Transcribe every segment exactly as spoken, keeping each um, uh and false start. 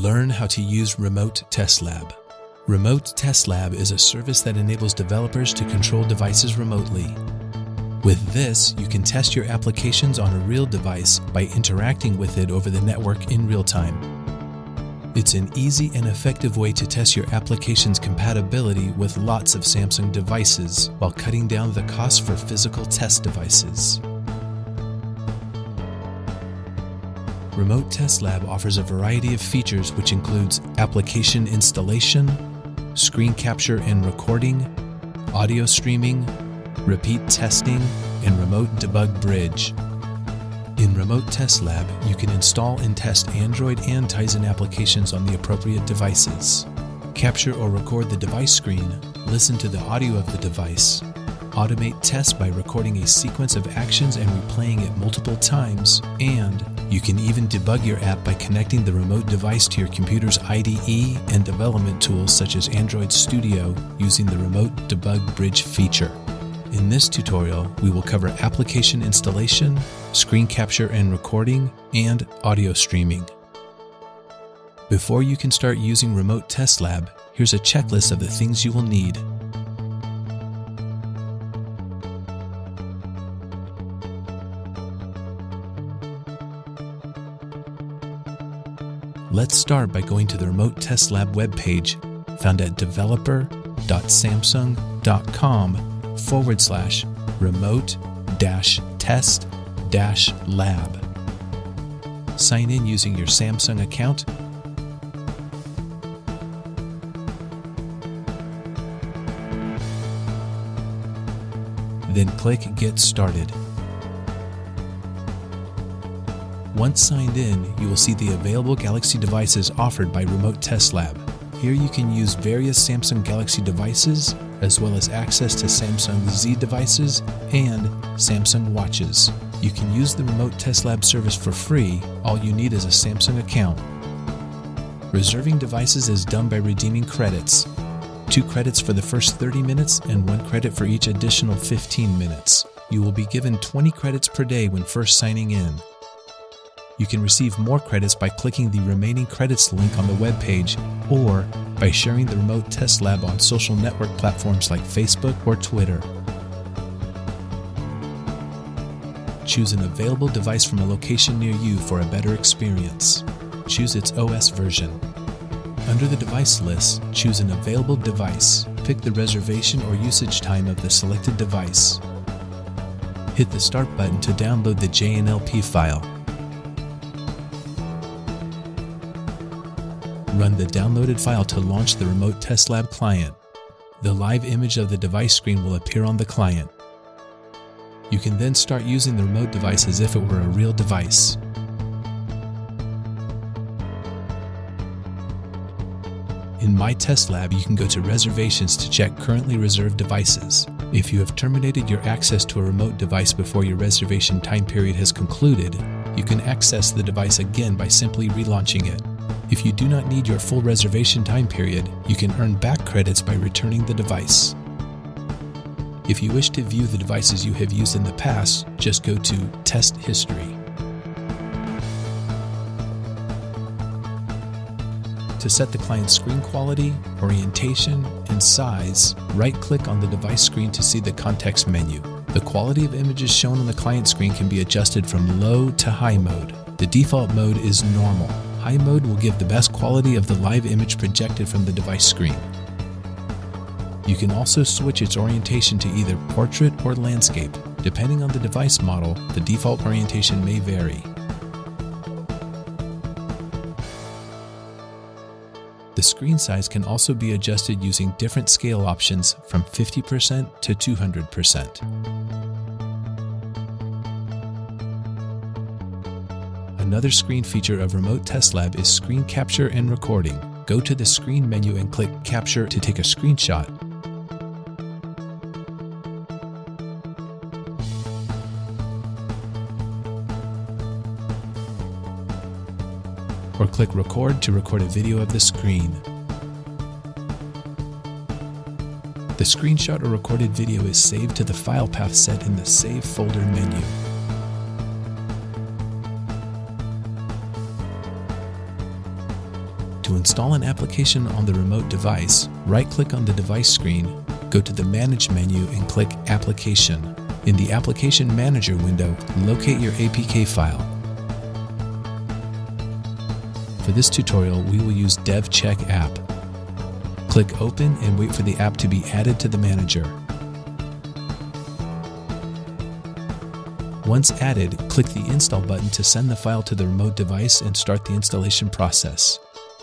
Learn how to use Remote Test Lab. Remote Test Lab is a service that enables developers to control devices remotely. With this, you can test your applications on a real device by interacting with it over the network in real time. It's an easy and effective way to test your application's compatibility with lots of Samsung devices while cutting down the cost for physical test devices. Remote Test Lab offers a variety of features which includes application installation, screen capture and recording, audio streaming, repeat testing, and remote debug bridge. In Remote Test Lab, you can install and test Android and Tizen applications on the appropriate devices, capture or record the device screen, listen to the audio of the device, automate tests by recording a sequence of actions and replaying it multiple times, and you can even debug your app by connecting the remote device to your computer's I D E and development tools such as Android Studio using the Remote Debug Bridge feature. In this tutorial, we will cover application installation, screen capture and recording, and audio streaming. Before you can start using Remote Test Lab, here's a checklist of the things you will need. Let's start by going to the Remote Test Lab webpage found at developer dot samsung dot com forward slash remote dash test dash lab. Sign in using your Samsung account. Then click Get Started. Once signed in, you will see the available Galaxy devices offered by Remote Test Lab. Here you can use various Samsung Galaxy devices, as well as access to Samsung Z devices and Samsung watches. You can use the Remote Test Lab service for free. All you need is a Samsung account. Reserving devices is done by redeeming credits. Two credits for the first thirty minutes and one credit for each additional fifteen minutes. You will be given twenty credits per day when first signing in. You can receive more credits by clicking the remaining credits link on the webpage or by sharing the Remote Test Lab on social network platforms like Facebook or Twitter. Choose an available device from a location near you for a better experience. Choose its O S version. Under the device list, choose an available device. Pick the reservation or usage time of the selected device. Hit the Start button to download the J N L P file. Run the downloaded file to launch the Remote Test Lab client. The live image of the device screen will appear on the client. You can then start using the remote device as if it were a real device. In My Test Lab, you can go to Reservations to check currently reserved devices. If you have terminated your access to a remote device before your reservation time period has concluded, you can access the device again by simply relaunching it. If you do not need your full reservation time period, you can earn back credits by returning the device. If you wish to view the devices you have used in the past, just go to Test History. To set the client's screen quality, orientation, and size, right-click on the device screen to see the context menu. The quality of images shown on the client screen can be adjusted from low to high mode. The default mode is normal. High mode will give the best quality of the live image projected from the device screen. You can also switch its orientation to either portrait or landscape. Depending on the device model, the default orientation may vary. The screen size can also be adjusted using different scale options from fifty percent to two hundred percent. Another screen feature of Remote Test Lab is screen capture and recording. Go to the screen menu and click Capture to take a screenshot. Or click Record to record a video of the screen. The screenshot or recorded video is saved to the file path set in the Save Folder menu. To install an application on the remote device, right-click on the device screen, go to the Manage menu and click Application. In the Application Manager window, locate your A P K file. For this tutorial, we will use DevCheck app. Click Open and wait for the app to be added to the manager. Once added, click the Install button to send the file to the remote device and start the installation process.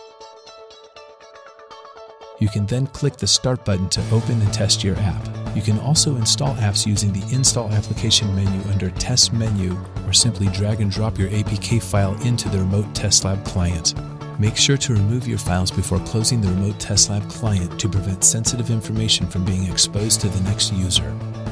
You can then click the Start button to open and test your app. You can also install apps using the Install Application menu under Test menu, or simply drag and drop your A P K file into the Remote Test Lab client. Make sure to remove your files before closing the Remote Test Lab client to prevent sensitive information from being exposed to the next user.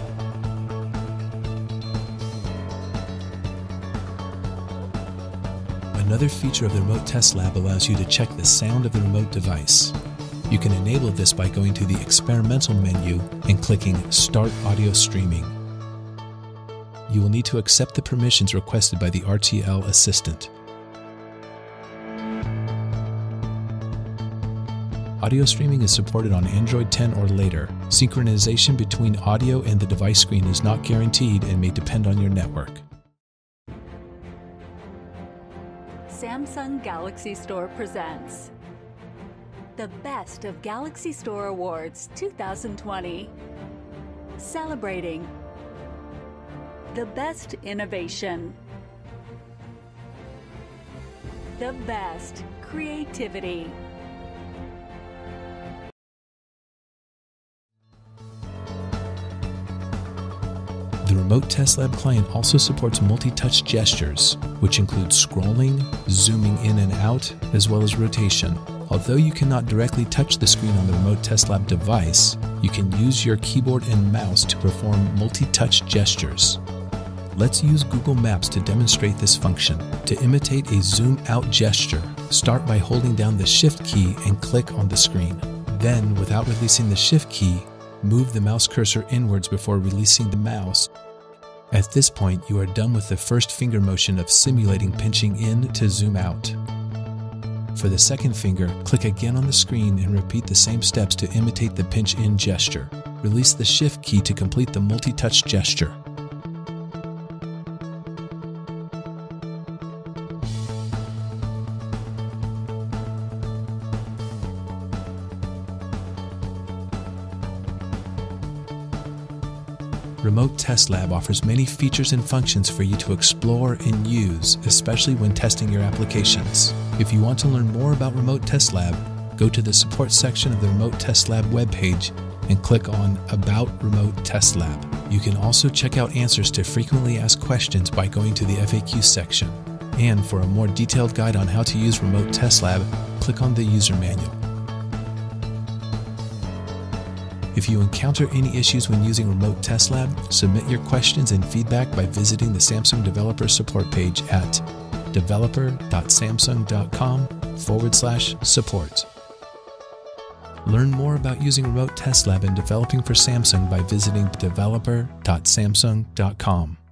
Another feature of the Remote Test Lab allows you to check the sound of the remote device. You can enable this by going to the Experimental menu and clicking Start Audio Streaming. You will need to accept the permissions requested by the R T L Assistant. Audio streaming is supported on Android ten or later. Synchronization between audio and the device screen is not guaranteed and may depend on your network. Samsung Galaxy Store presents the Best of Galaxy Store Awards two thousand twenty, celebrating the best innovation, the best creativity, the Remote Test Lab client also supports multi-touch gestures, which include scrolling, zooming in and out, as well as rotation. Although you cannot directly touch the screen on the Remote Test Lab device, you can use your keyboard and mouse to perform multi-touch gestures. Let's use Google Maps to demonstrate this function. To imitate a zoom out gesture, start by holding down the Shift key and click on the screen. Then, without releasing the Shift key, move the mouse cursor inwards before releasing the mouse. At this point, you are done with the first finger motion of simulating pinching in to zoom out. For the second finger, click again on the screen and repeat the same steps to imitate the pinch in gesture. Release the Shift key to complete the multi-touch gesture. Remote Test Lab offers many features and functions for you to explore and use, especially when testing your applications. If you want to learn more about Remote Test Lab, go to the support section of the Remote Test Lab webpage and click on About Remote Test Lab. You can also check out answers to frequently asked questions by going to the F A Q section. And for a more detailed guide on how to use Remote Test Lab, click on the user manual. If you encounter any issues when using Remote Test Lab, submit your questions and feedback by visiting the Samsung Developer Support page at developer.samsung.com forward slash support. Learn more about using Remote Test Lab and developing for Samsung by visiting developer dot samsung dot com.